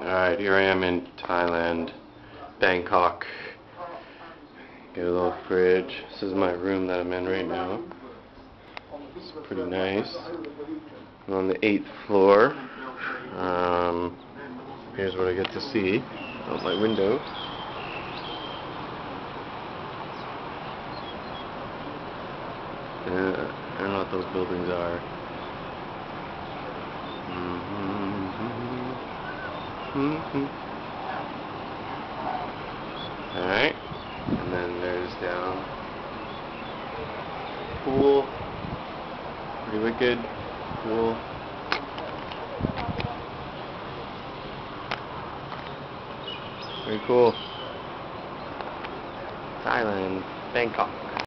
Alright, here I am in Thailand, Bangkok. Got a little fridge. This is my room that I'm in right now. It's pretty nice. I'm on the 8th floor. Here's what I get to see out my window. I don't know what those buildings are. Alright, and then there's down pool, pretty wicked pool. Very cool. Thailand, Bangkok.